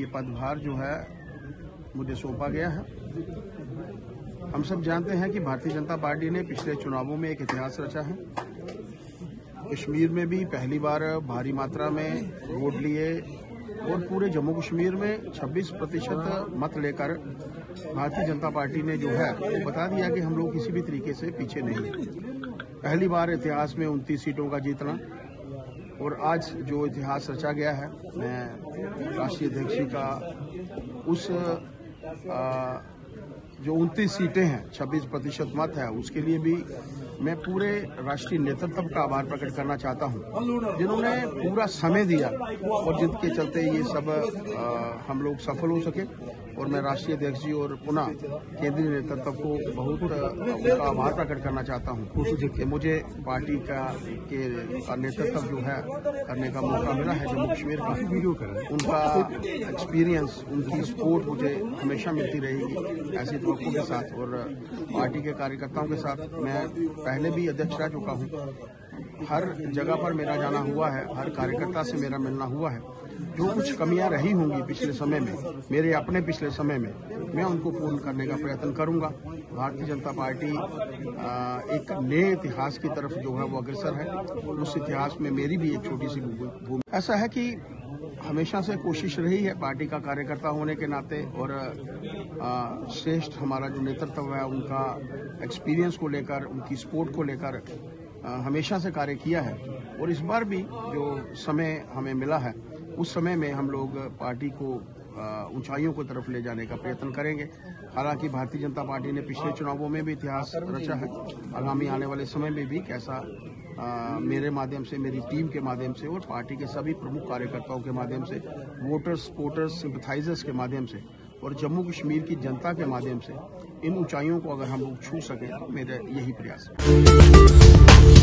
ये पदभार जो है मुझे सौंपा गया है। हम सब जानते हैं कि भारतीय जनता पार्टी ने पिछले चुनावों में एक इतिहास रचा है। कश्मीर में भी पहली बार भारी मात्रा में वोट लिए और पूरे जम्मू कश्मीर में 26% मत लेकर भारतीय जनता पार्टी ने जो है वो बता दिया कि हम लोग किसी भी तरीके से पीछे नहीं हैं। पहली बार इतिहास में 29 सीटों का जीतना और आज जो इतिहास रचा गया है, मैं राष्ट्रीय अध्यक्ष जी का उस जो 29 सीटें हैं, 26% मत है, उसके लिए भी मैं पूरे राष्ट्रीय नेतृत्व का आभार प्रकट करना चाहता हूं, जिन्होंने पूरा समय दिया और जिनके चलते ये सब हम लोग सफल हो सके। और मैं राष्ट्रीय अध्यक्ष जी और पुनः केंद्रीय नेतृत्व को बहुत उनका आभार प्रकट करना चाहता हूं कि मुझे पार्टी का नेतृत्व जो है करने का मौका मिला है। जम्मू कश्मीर का उनका एक्सपीरियंस, उनकी सपोर्ट मुझे हमेशा मिलती रहेगी ऐसी तवक्को के साथ। और पार्टी के कार्यकर्ताओं के साथ मैं पहले भी अध्यक्ष रह चुका हूं, हर जगह पर मेरा जाना हुआ है, हर कार्यकर्ता से मेरा मिलना हुआ है। जो कुछ कमियां रही होंगी पिछले समय में, मेरे अपने पिछले समय में, मैं उनको पूर्ण करने का प्रयत्न करूंगा। भारतीय जनता पार्टी एक नए इतिहास की तरफ जो है वो अग्रसर है। उस इतिहास में मेरी भी एक छोटी सी भूमिका। ऐसा है कि हमेशा से कोशिश रही है पार्टी का कार्यकर्ता होने के नाते और श्रेष्ठ हमारा जो नेतृत्व है उनका एक्सपीरियंस को लेकर, उनकी सपोर्ट को लेकर हमेशा से कार्य किया है। और इस बार भी जो समय हमें मिला है उस समय में हम लोग पार्टी को ऊंचाइयों की तरफ ले जाने का प्रयत्न करेंगे। हालांकि भारतीय जनता पार्टी ने पिछले चुनावों में भी इतिहास रचा है, आगामी आने वाले समय में भी कैसा मेरे माध्यम से, मेरी टीम के माध्यम से और पार्टी के सभी प्रमुख कार्यकर्ताओं के माध्यम से, वोटर्स, सपोर्टर्स, सिंपथाइजर्स के माध्यम से और जम्मू कश्मीर की जनता के माध्यम से इन ऊंचाइयों को अगर हम लोग छू सकें तो मेरा यही प्रयास है।